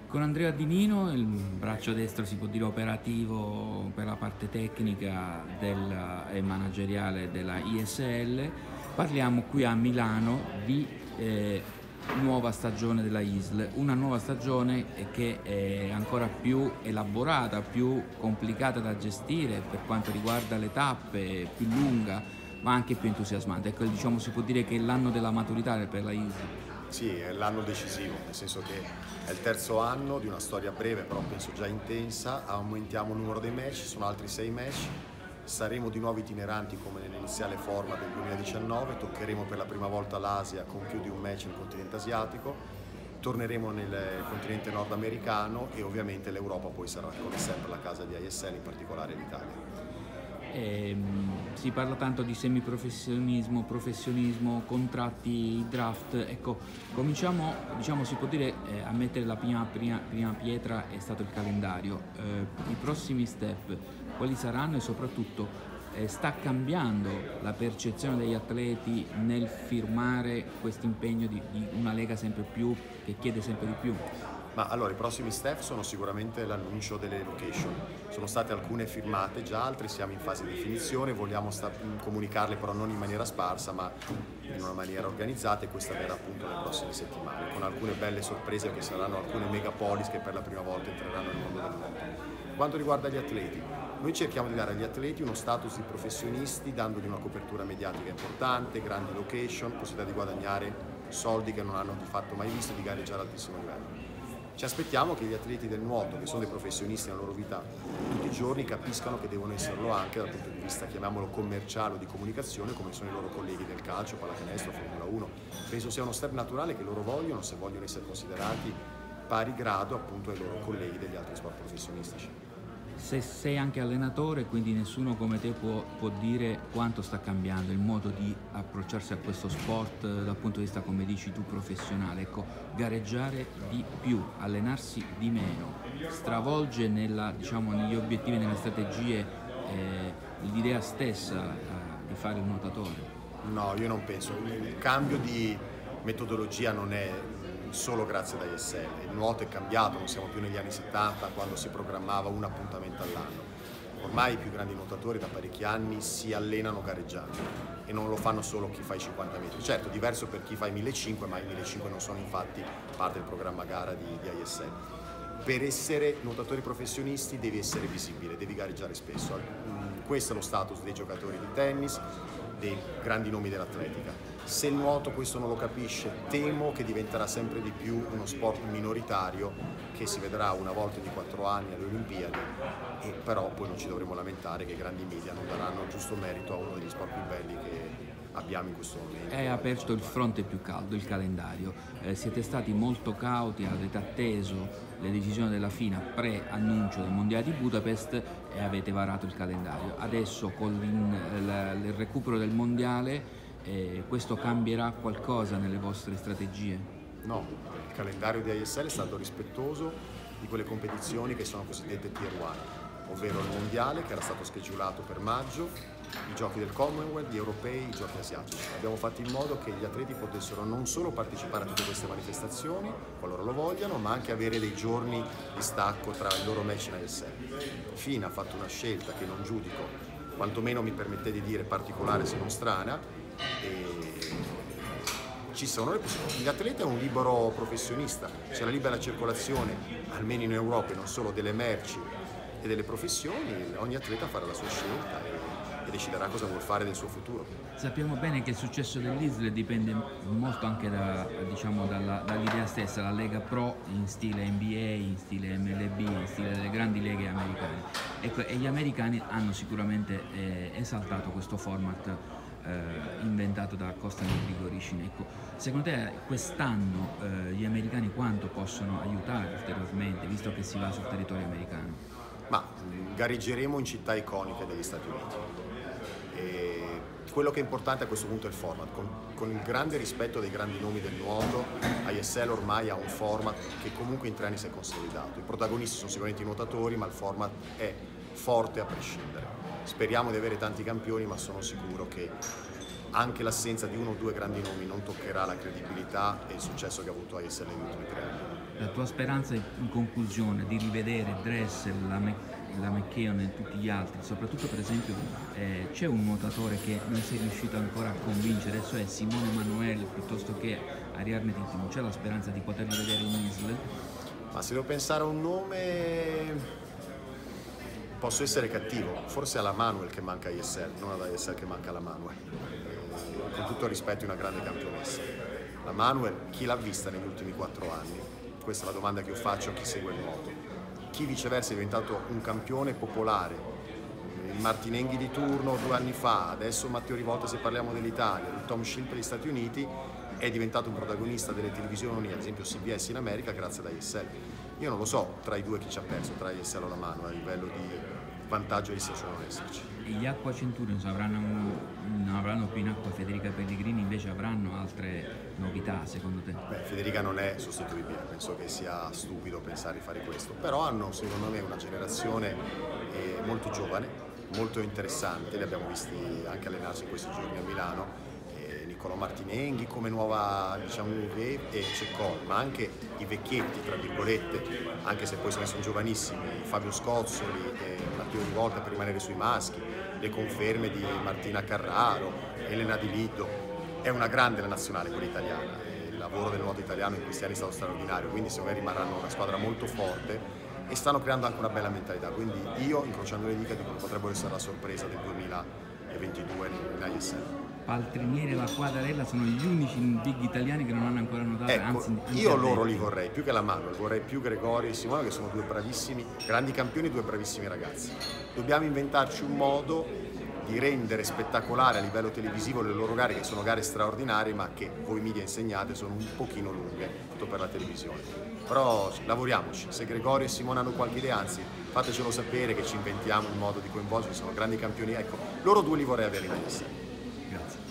Con Andrea Di Nino, il braccio destro si può dire operativo per la parte tecnica e manageriale della ISL, parliamo qui a Milano di nuova stagione della ISL, una nuova stagione che è ancora più elaborata, più complicata da gestire per quanto riguarda le tappe, più lunga ma anche più entusiasmante. Ecco, diciamo, si può dire che è l'anno della maturità per la ISL. Sì, è l'anno decisivo, nel senso che è il terzo anno di una storia breve, però penso già intensa. Aumentiamo il numero dei match, sono altri 6 match. Saremo di nuovo itineranti come nell'iniziale forma del 2019, toccheremo per la prima volta l'Asia con più di un match nel continente asiatico, torneremo nel continente nordamericano e ovviamente l'Europa poi sarà come sempre la casa di ISL, in particolare l'Italia. Si parla tanto di semiprofessionismo, professionismo, contratti, draft. Ecco, cominciamo, diciamo, si può dire, a mettere la prima pietra è stato il calendario. I prossimi step, quali saranno e soprattutto sta cambiando la percezione degli atleti nel firmare questo impegno di una lega sempre più, che chiede sempre di più? Ma allora, i prossimi step sono sicuramente l'annuncio delle location. Sono state alcune firmate, già altre siamo in fase di definizione, vogliamo comunicarle però non in maniera sparsa ma in una maniera organizzata, e questa verrà appunto nelle prossime settimane, con alcune belle sorprese che saranno alcune megapolis che per la prima volta entreranno nel mondo del nuoto. Quanto riguarda gli atleti, noi cerchiamo di dare agli atleti uno status di professionisti, dandogli una copertura mediatica importante, grandi location, possibilità di guadagnare soldi che non hanno di fatto mai visto, di gareggiare ad altissimo livello. Ci aspettiamo che gli atleti del nuoto, che sono dei professionisti nella loro vita tutti i giorni, capiscano che devono esserlo anche dal punto di vista, chiamiamolo commerciale o di comunicazione, come sono i loro colleghi del calcio, pallacanestro, Formula 1. Penso sia uno step naturale che loro vogliono, se vogliono essere considerati pari grado appunto ai loro colleghi degli altri sport professionistici. Se sei anche allenatore, quindi nessuno come te può dire quanto sta cambiando il modo di approcciarsi a questo sport dal punto di vista, come dici tu, professionale. Ecco, gareggiare di più, allenarsi di meno, stravolge negli obiettivi, nelle strategie, l'idea stessa di fare un nuotatore. No, io non penso. Il cambio di metodologia non è solo grazie ad ISL. Il nuoto è cambiato, non siamo più negli anni 70 quando si programmava un appuntamento all'anno. Ormai i più grandi nuotatori da parecchi anni si allenano gareggiando e non lo fanno solo chi fa i 50 metri. Certo, diverso per chi fa i 1500, ma i 1500 non sono infatti parte del programma gara di ISL. Per essere nuotatori professionisti devi essere visibile, devi gareggiare spesso. Questo è lo status dei giocatori di tennis, dei grandi nomi dell'atletica. Se il nuoto questo non lo capisce, temo che diventerà sempre di più uno sport minoritario che si vedrà una volta ogni 4 anni alle Olimpiadi, e però poi non ci dovremo lamentare che i grandi media non daranno il giusto merito a uno degli sport più belli che abbiamo in questo momento. È aperto il fronte più caldo, il calendario. Siete stati molto cauti, avete atteso le decisioni della FINA pre-annuncio del Mondiale di Budapest e avete varato il calendario. Adesso con il recupero del Mondiale, questo cambierà qualcosa nelle vostre strategie? No, il calendario di ISL è stato rispettoso di quelle competizioni che sono cosiddette Tier 1, ovvero il Mondiale che era stato schedulato per maggio, i giochi del Commonwealth, gli europei, i giochi asiatici. Abbiamo fatto in modo che gli atleti potessero non solo partecipare a tutte queste manifestazioni, qualora lo vogliano, ma anche avere dei giorni di stacco tra i loro match in ISL. FINA ha fatto una scelta che non giudico, quantomeno mi permette di dire particolare se non strana, e ci sono le possibilità. L'atleta è un libero professionista, c'è la libera circolazione, almeno in Europa, e non solo delle merci e delle professioni. Ogni atleta farà la sua scelta e deciderà cosa vuol fare del suo futuro. Sappiamo bene che il successo dell'ISL dipende molto anche dall'idea stessa, la Lega Pro in stile NBA, in stile MLB, in stile delle grandi leghe americane. Ecco, e gli americani hanno sicuramente esaltato questo format inventato da Costa Grigoricin. Ecco, secondo te quest'anno gli americani quanto possono aiutare ulteriormente, visto che si va sul territorio americano? Ma gareggeremo in città iconiche degli Stati Uniti. E quello che è importante a questo punto è il format. Con il grande rispetto dei grandi nomi del nuoto, ISL ormai ha un format che comunque in 3 anni si è consolidato. I protagonisti sono sicuramente i nuotatori, ma il format è forte a prescindere. Speriamo di avere tanti campioni, ma sono sicuro che anche l'assenza di 1 o 2 grandi nomi non toccherà la credibilità e il successo che ha avuto ISL negli ultimi 3 anni. La tua speranza in conclusione di rivedere Dressel, la McKeown e tutti gli altri, soprattutto per esempio c'è un nuotatore che non sei riuscito ancora a convincere, cioè Simone Emanuele piuttosto che Ariarne Titimo, c'è la speranza di poterli vedere in Isle? Ma se devo pensare a un nome, posso essere cattivo, forse alla Manuel che manca a ISL, non alla ISL che manca alla Manuel. Con tutto il rispetto, è una grande campionessa. La Manuel, chi l'ha vista negli ultimi 4 anni? Questa è la domanda che io faccio a chi segue il nuoto. Chi viceversa è diventato un campione popolare, il Martinenghi di turno 2 anni fa, adesso Matteo Rivolta se parliamo dell'Italia, il Tom Schill per gli Stati Uniti, è diventato un protagonista delle televisioni, ad esempio CBS in America, grazie ad ISL. Io non lo so tra i due chi ci ha perso, tra ISL o la mano, a livello di vantaggio esserci o non esserci. E gli Acqua Centurions non avranno più in acqua Federica Pellegrini, invece avranno altre novità secondo te? Beh, Federica non è sostituibile, penso che sia stupido pensare di fare questo, però hanno secondo me una generazione molto giovane, molto interessante, li abbiamo visti anche allenarsi in questi giorni a Milano, Niccolò Martinenghi come nuova, diciamo, e Ceccol, ma anche i vecchietti, tra virgolette, anche se poi sono giovanissimi, Fabio Scozzoli e Matteo Rivolta per rimanere sui maschi, le conferme di Martina Carraro, Elena Di Liddo. È una grande la nazionale quella italiana, il lavoro del nuoto italiano in questi anni è stato straordinario, quindi secondo me rimarranno una squadra molto forte e stanno creando anche una bella mentalità, quindi io, incrociando le dita, dico che potrebbero essere la sorpresa del 2022 in ISL. Paltrinieri e la Quadarella sono gli unici big italiani che non hanno ancora notato. Ecco, anzi, io loro li vorrei, più che la Manuel, vorrei più Gregorio e Simone, che sono due bravissimi, grandi campioni, due bravissimi ragazzi. Dobbiamo inventarci un modo di rendere spettacolare a livello televisivo le loro gare, che sono gare straordinarie, ma che voi media insegnate sono un pochino lunghe, tutto per la televisione. Però lavoriamoci, se Gregorio e Simone hanno qualche idea, anzi fatecelo sapere che ci inventiamo un modo di coinvolgerli, sono grandi campioni, ecco, loro due li vorrei avere in ISL. Grazie.